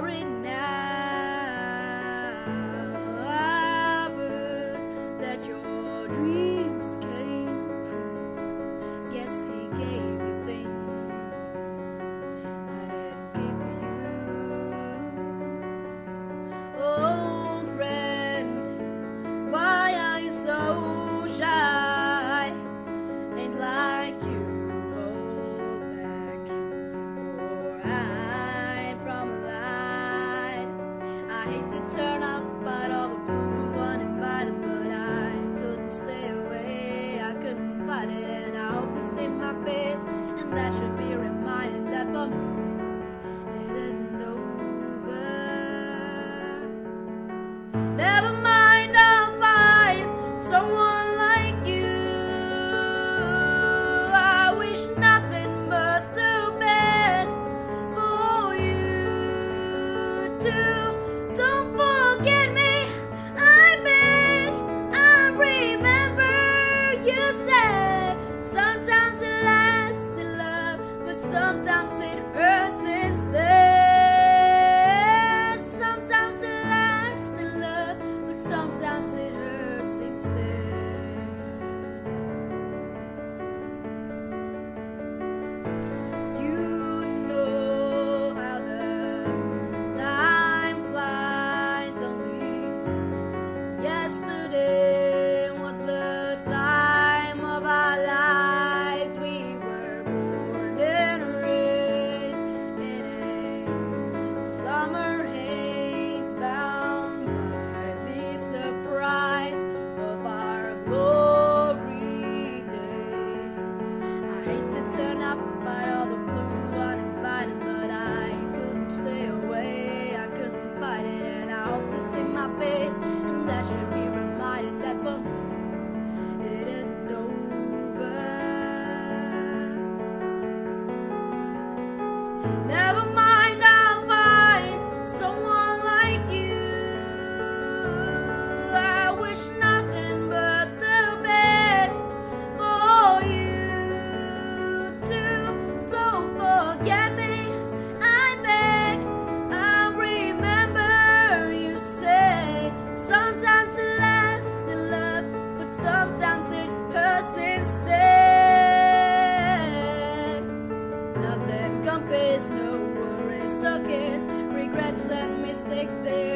sorry now. I've heard that your dreams came true. Guess he gave you things I didn't give to you. Old friend, why are you so shy? Ain't like you hold back or hide from a light. I hate to turn up out of the blue uninvited, but I couldn't stay away. I couldn't fight it, and I hope you see my face, and that should be reminded that for me it isn't over. Never mind, I'll find someone like you. I wish nothing but the best for you too. Don't forget me, I beg. I remember you said sometimes it lasts in love, but sometimes it hurts instead. Sometimes it lasts in love, but sometimes it hurts instead. You know how the time flies. Only yesterday was the time of our lives. We were born and raised in a summer haze, bound by the surprise of our glory days. I hate to turn up out of the blue uninvited, but I couldn't stay away. I couldn't fight it, and I hope you see my face, and that should be reminded that for me it isn't over. Never mind, I'll find someone like you. I wish nothing but the best for you too. Don't forget me, I beg. I remember you said sometimes it lasts in love, but sometimes it hurts instead. Nothing compares, no worries or cares, regrets and mistakes there.